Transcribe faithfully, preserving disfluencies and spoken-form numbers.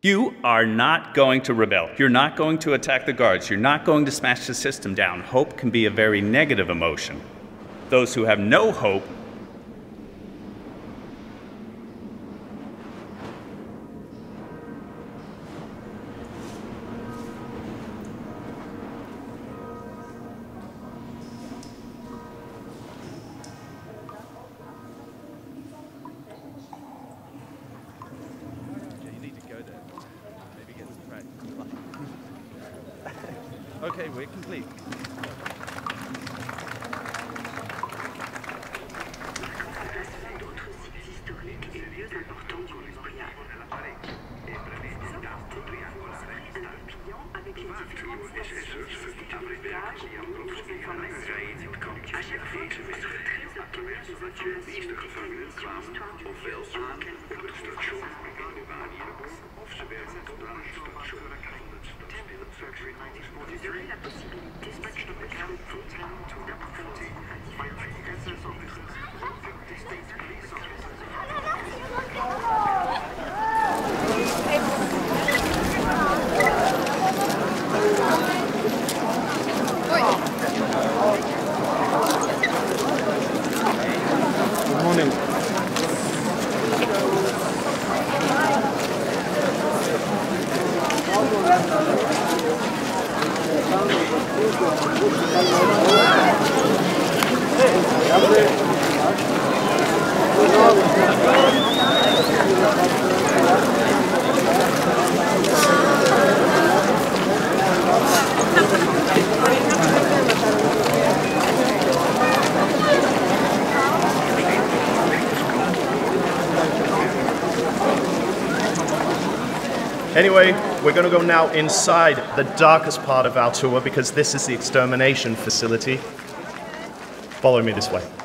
You are not going to rebel. You're not going to attack the guards. You're not going to smash the system down. Hope can be a very negative emotion. Those who have no hope Okay, we're complete. Anyway, we're going to go now inside the darkest part of our tour because this is the extermination facility. Follow me this way.